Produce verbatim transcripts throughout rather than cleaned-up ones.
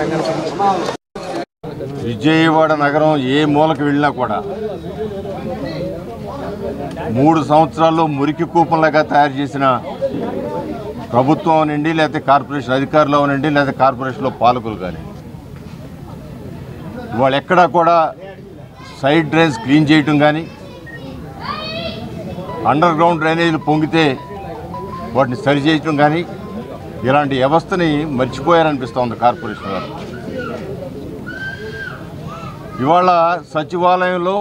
విజయవాడ నగరం ఏ మూలకు వెళ్ళినా కూడా మూడు సంవత్సరాల్లో మురికి కూపంలాగా తయారు చేసిన ప్రభుత్వం అనండి, లేకపోతే కార్పొరేషన్ అధికారులు అనండి, లేకపోతే కార్పొరేషన్లో పాలకులు కానీ వాళ్ళు ఎక్కడా కూడా సైడ్ డ్రైన్స్ క్లీన్ చేయటం కానీ, అండర్ గ్రౌండ్ డ్రైనేజీలు పొంగితే వాటిని సరి చేయటం కానీ ఇలాంటి వ్యవస్థని మర్చిపోయారనిపిస్తోంది కార్పొరేషన్ వారు. ఇవాళ సచివాలయంలో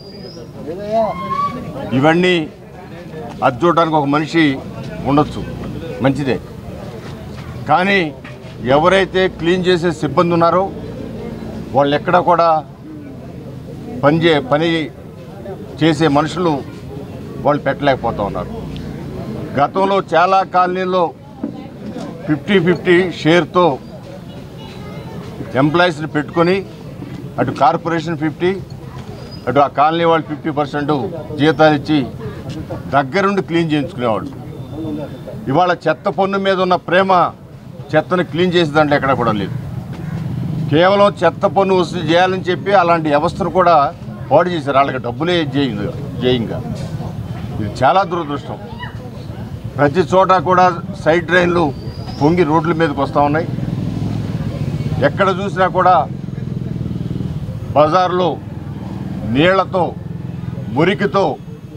ఇవన్నీ అది చూడడానికి ఒక మనిషి ఉండొచ్చు, మంచిదే. కానీ ఎవరైతే క్లీన్ చేసే సిబ్బంది ఉన్నారో వాళ్ళు ఎక్కడ కూడా పని చే పని చేసే మనుషులు వాళ్ళు పెట్టలేకపోతూ ఉన్నారు. గతంలో చాలా కాలనీల్లో ఫిఫ్టీ ఫిఫ్టీ షేర్తో ఎంప్లాయీస్ని పెట్టుకొని అటు కార్పొరేషన్ ఫిఫ్టీ, అటు ఆ కాలనీ వాళ్ళు ఫిఫ్టీ పర్సెంట్ జీతాలు ఇచ్చి దగ్గరుండి క్లీన్ చేయించుకునేవాళ్ళు. ఇవాళ చెత్త పన్ను మీద ఉన్న ప్రేమ చెత్తను క్లీన్ చేసే దాంట్లో ఎక్కడ కూడా లేదు. కేవలం చెత్త పన్ను వసూలు చేయాలని చెప్పి అలాంటి వ్యవస్థను కూడా పాడు చేశారు. వాళ్ళకి డబ్బులే జేయంగా జేయంగా ఇది చాలా దురదృష్టం. ప్రతి చోట కూడా సైడ్ డ్రైన్లు పొంగి రోడ్ల మీదకి వస్తూ ఉన్నాయి. ఎక్కడ చూసినా కూడా బజార్లో నీళ్లతో, మురికితో,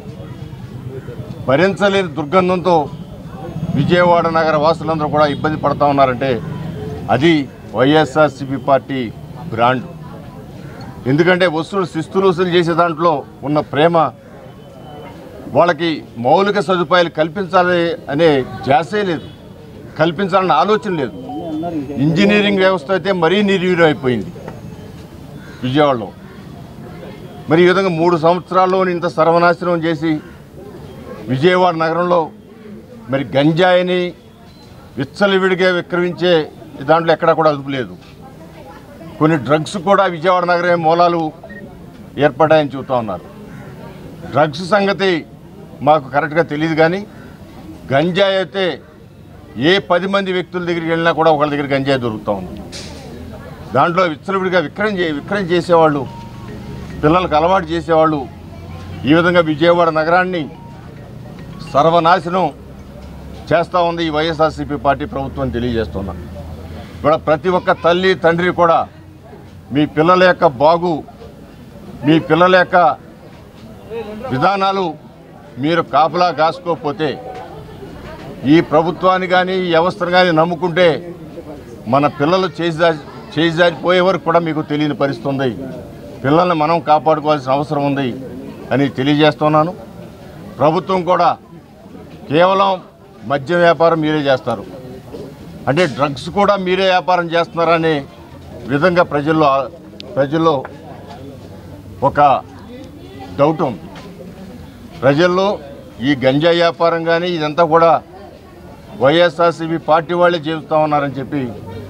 భరించలేని దుర్గంధంతో విజయవాడ నగర వాసులందరూ కూడా ఇబ్బంది పడుతూ ఉన్నారంటే అది వైఎస్ఆర్సీపీ పార్టీ బ్రాండ్. ఎందుకంటే వసూలు శిస్తులు వసూలు చేసే దాంట్లో ఉన్న ప్రేమ, వాళ్ళకి మౌలిక సదుపాయాలు కల్పించాలి అనే ధ్యాసే లేదు, కల్పించాలన్న ఆలోచన లేదు. ఇంజనీరింగ్ వ్యవస్థ అయితే మరీ నిర్వీర్యం అయిపోయింది విజయవాడలో. మరి ఈ విధంగా మూడు సంవత్సరాల్లో ఇంత సర్వనాశనం చేసి విజయవాడ నగరంలో మరి గంజాయిని విచ్చలవిడిగా విక్రమించే దాంట్లో ఎక్కడా కూడా అదుపు లేదు. కొన్ని డ్రగ్స్ కూడా విజయవాడ నగరమే మూలాలు ఏర్పడ్డాయని చెబుతూ ఉన్నారు. డ్రగ్స్ సంగతి మాకు కరెక్ట్గా తెలియదు, కానీ గంజాయి అయితే ఏ పది మంది వ్యక్తుల దగ్గరికి వెళ్ళినా కూడా ఒకళ్ళ దగ్గర గంజాయి దొరుకుతూ ఉంది. దాంట్లో విచ్చలవిడిగా విక్రయం చే విక్రయం చేసేవాళ్ళు, పిల్లలకు అలవాటు చేసేవాళ్ళు ఈ విధంగా విజయవాడ నగరాన్ని సర్వనాశనం చేస్తూ ఉంది ఈ వైఎస్ఆర్సీపీ పార్టీ ప్రభుత్వం తెలియజేస్తున్నా. ఇప్పుడు ప్రతి ఒక్క తల్లి తండ్రి కూడా మీ పిల్లల యొక్క బాగు, మీ పిల్లల యొక్క విధానాలు మీరు కాపలా కాసుకోకపోతే, ఈ ప్రభుత్వాన్ని కానీ ఈ వ్యవస్థను కానీ నమ్ముకుంటే మన పిల్లలు చేసి చేసిపోయే వరకు కూడా మీకు తెలియని పరిస్థితి ఉంది. పిల్లల్ని మనం కాపాడుకోవాల్సిన అవసరం ఉంది అని తెలియజేస్తున్నాను. ప్రభుత్వం కూడా కేవలం మద్యం వ్యాపారం మీరే చేస్తారు అంటే డ్రగ్స్ కూడా మీరే వ్యాపారం చేస్తున్నారనే విధంగా ప్రజల్లో ప్రజల్లో ఒక డౌట్ ఉంది. ప్రజల్లో ఈ గంజా వ్యాపారం కానీ ఇదంతా కూడా వైఎస్ఆర్సీపీ పార్టీ వాళ్ళే చేస్తూ ఉన్నారని చెప్పి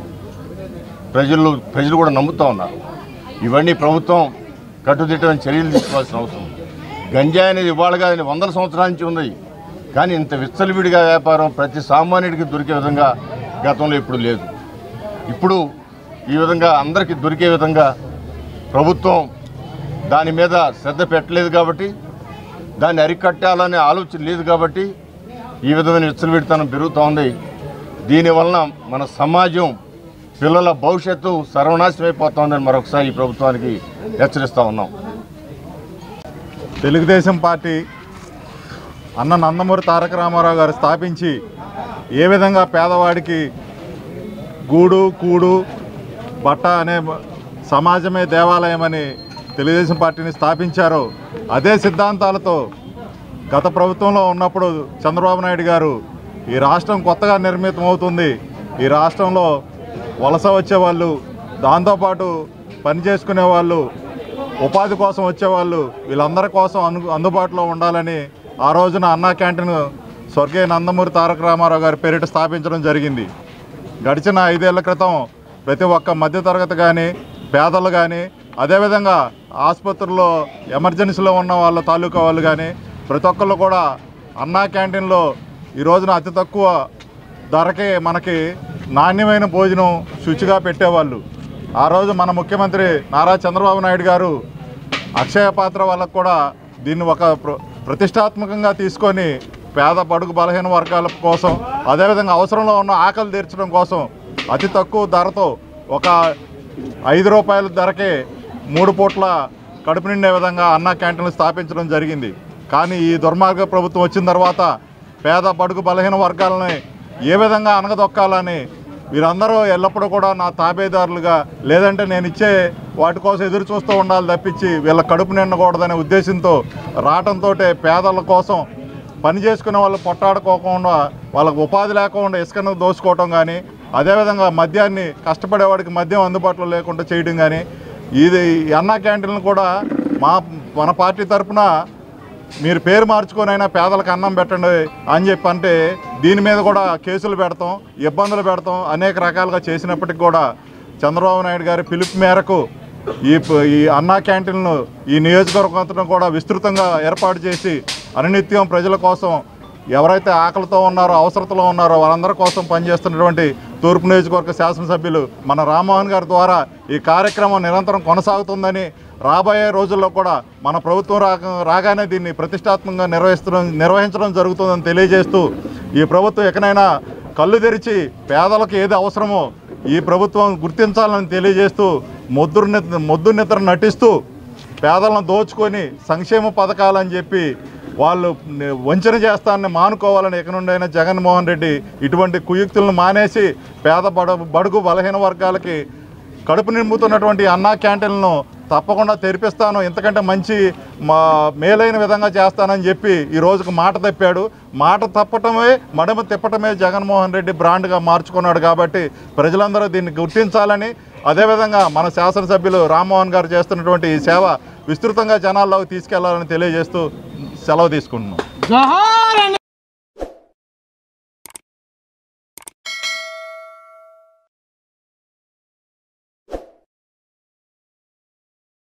ప్రజలు ప్రజలు కూడా నమ్ముతూ ఉన్నారు. ఇవన్నీ ప్రభుత్వం కట్టుదిట్టమైన చర్యలు తీసుకోవాల్సిన అవసరం. గంజాయి అనేది ఇవాళగా వందల సంవత్సరాల నుంచి ఉంది, కానీ ఇంత విచ్చలవిడిగా వ్యాపారం ప్రతి సామాన్యుడికి దొరికే విధంగా గతంలో ఇప్పుడు లేదు. ఇప్పుడు ఈ విధంగా అందరికీ దొరికే విధంగా ప్రభుత్వం దాని మీద శ్రద్ధ పెట్టలేదు కాబట్టి, దాన్ని అరికట్టాలనే ఆలోచన లేదు కాబట్టి ఈ విధమైన విచ్చలవిడితనం పెరుగుతూ ఉంది. దీనివలన మన సమాజం, పిల్లల భవిష్యత్తు సర్వనాశనం అయిపోతుందని మరొకసారి ఈ ప్రభుత్వానికి హెచ్చరిస్తూ ఉన్నాం. తెలుగుదేశం పార్టీ అన్న నందమూరి తారక రామారావు గారు స్థాపించి ఏ విధంగా పేదవాడికి గూడు కూడు బట్ట అనే సమాజమే దేవాలయమని తెలుగుదేశం పార్టీని స్థాపించారో అదే సిద్ధాంతాలతో గత ప్రభుత్వంలో ఉన్నప్పుడు చంద్రబాబు నాయుడు గారు ఈ రాష్ట్రం కొత్తగా నిర్మితం అవుతుంది, ఈ రాష్ట్రంలో వలస వచ్చేవాళ్ళు, దాంతోపాటు పని చేసుకునే వాళ్ళు, ఉపాధి కోసం వచ్చేవాళ్ళు వీళ్ళందరి కోసం అను అందుబాటులో ఉండాలని ఆ రోజున అన్నా క్యాంటీన్ స్వర్గీయ నందమూరి తారక రామారావు గారి పేరిట స్థాపించడం జరిగింది. గడిచిన ఐదేళ్ల క్రితం ప్రతి ఒక్క మధ్యతరగతి కానీ పేదలు కానీ అదేవిధంగా ఆసుపత్రుల్లో ఎమర్జెన్సీలో ఉన్న వాళ్ళ తాలూకా వాళ్ళు కానీ ప్రతి ఒక్కళ్ళు కూడా అన్నా క్యాంటీన్లో ఈ రోజున అతి తక్కువ ధరకే మనకి నాణ్యమైన భోజనం శుచిగా పెట్టేవాళ్ళు. ఆ రోజు మన ముఖ్యమంత్రి నారా చంద్రబాబు నాయుడు గారు అక్షయ పాత్ర వాళ్ళకు కూడా దీన్ని ఒక ప్రతిష్టాత్మకంగా తీసుకొని పేద బడుగు బలహీన వర్గాల కోసం, అదేవిధంగా అవసరంలో ఉన్న ఆకలి తీర్చడం కోసం అతి తక్కువ ధరతో ఒక ఐదు రూపాయల ధరకే మూడు పూట్ల కడుపు నిండే విధంగా అన్నా క్యాంటీన్లు స్థాపించడం జరిగింది. కానీ ఈ దుర్మార్గ ప్రభుత్వం వచ్చిన తర్వాత పేద బడుగు బలహీన వర్గాలని ఏ విధంగా అనగదొక్కాలని వీరందరూ ఎల్లప్పుడూ కూడా నా తాబేదారులుగా, లేదంటే నేను ఇచ్చే వాటి కోసం ఎదురు చూస్తూ ఉండాలి తప్పించి వీళ్ళ కడుపు నిండకూడదనే ఉద్దేశంతో రావడంతో పేదల కోసం పని చేసుకునే వాళ్ళు పొట్టాడుకోకుండా, వాళ్ళకు ఉపాధి లేకుండా ఇసుకను దోచుకోవటం కానీ, అదేవిధంగా మద్యాన్ని కష్టపడేవాడికి మద్యం అందుబాటులో లేకుండా చేయడం కానీ, ఇది అన్నా క్యాంటీన్లు కూడా మా మన పార్టీ తరఫున మీరు పేరు మార్చుకొనైనా పేదలకు అన్నం పెట్టండి అని చెప్పి అంటే దీని మీద కూడా కేసులు పెడతాం, ఇబ్బందులు పెడతాం, అనేక రకాలుగా చేసినప్పటికి కూడా చంద్రబాబు నాయుడు గారి పిలుపు మేరకు ఈ ఈ అన్నా క్యాంటీన్లను ఈ నియోజకవర్గం కూడా విస్తృతంగా ఏర్పాటు చేసి అనునిత్యం ప్రజల కోసం, ఎవరైతే ఆకలితో ఉన్నారో అవసరతలో ఉన్నారో వాళ్ళందరి కోసం పనిచేస్తున్నటువంటి తూర్పు నియోజకవర్గ శాసనసభ్యులు మన రామ్మోహన్ గారి ద్వారా ఈ కార్యక్రమం నిరంతరం కొనసాగుతుందని, రాబోయే రోజుల్లో కూడా మన ప్రభుత్వం రా రాగానే దీన్ని ప్రతిష్టాత్మకంగా నిర్వహిస్తడం నిర్వహించడం జరుగుతుందని తెలియజేస్తూ, ఈ ప్రభుత్వం ఎక్కడైనా కళ్ళు తెరిచి పేదలకు ఏది అవసరమో ఈ ప్రభుత్వం గుర్తించాలని తెలియజేస్తూ, మొద్దు మొద్దు నిద్ర నటిస్తూ పేదలను దోచుకొని సంక్షేమ పథకాలని చెప్పి వాళ్ళు వంచన చేస్తానని మానుకోవాలని ఎక్కడి నుండైనా జగన్మోహన్ రెడ్డి ఇటువంటి కుయుక్తులను మానేసి పేద బడ బడుగు బలహీన వర్గాలకి కడుపు నింపుతున్నటువంటి అన్నా క్యాంటీన్లను తప్పకుండా తెరిపిస్తాను, ఇంతకంటే మంచి మా మేలైన విధంగా చేస్తానని చెప్పి ఈ రోజుకు మాట తప్పాడు. మాట తప్పటమే మడమ తిప్పటమే జగన్మోహన్ రెడ్డి బ్రాండ్గా మార్చుకున్నాడు. కాబట్టి ప్రజలందరూ దీన్ని గుర్తించాలని, అదేవిధంగా మన శాసనసభ్యులు రామ్మోహన్ గారు చేస్తున్నటువంటి ఈ సేవ విస్తృతంగా జనాల్లోకి తీసుకెళ్లాలని తెలియజేస్తూ సెలవు తీసుకుంటున్నాం.